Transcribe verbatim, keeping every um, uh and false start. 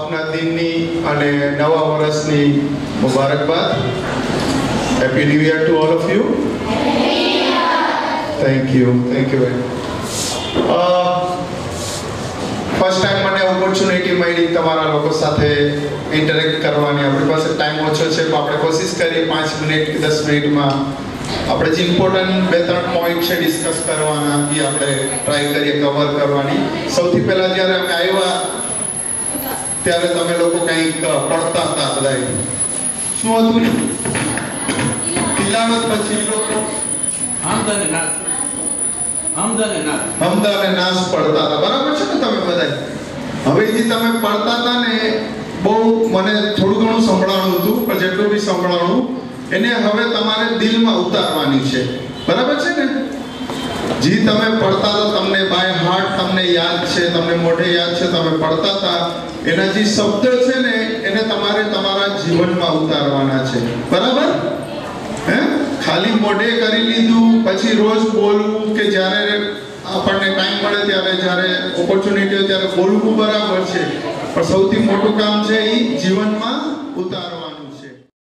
સ્થાપના દિનની અને નવા વર્ષની મુબારકબાદ. Happy new year to all of you. Thank you thank you very first time મને ઓપોર્ચ્યુનિટી મળી તમારા લોકો સાથે ઇન્ટરેક્ટ કરવાની. આપણી પાસે ટાઈમ ઓછો છે પણ આપણે કોશિશ કરીએ પાંચ મિનિટ કે દસ મિનિટમાં આપણે જે ઇમ્પોર્ટન્ટ બે ત્રણ પોઈન્ટ છે ડિસ્કસ કરવાના એ આપણે ટ્રાય કરીએ કવર કરવાની. સૌથી પહેલાં જ્યારે અમે આવ્યા ત્યારે તમે લોકો કંઈક પડતા હતા બધા. શું હતું? તિલાવત પછી લોકો હમદાને નાસ હમદાને નાસ હમદાને નાસ પડતા હતા. બરાબર છે ને તમે બધા? હવે જે તમે પડતા હતા ને બહુ મને થોડું ઘણું સંભળાણું હતું પણ જેટલું બી સંભળાણું એને હવે તમારે દિલમાં ઉતારવાની છે. બરાબર છે ને? જે તમે પડતા હતા તમને બાય હાર્ટ તમને યાદ છે, તમને મોઢે યાદ છે તમે પડતા હતા એના જે શબ્દ છે ને એને તમારે તમારા જીવનમાં ઉતારવાના છે. બરાબર? હે ખાલી મોઢે કરી લીધું પછી રોજ બોલવું કે જ્યારે આપણને ટાઈમ મળે ત્યારે જ્યારે ઓપોર્ચ્યુનિટી હોય ત્યારે બોલવું બરાબર છે પણ સૌથી મોટું કામ છે એ જીવનમાં ઉતારવાનું.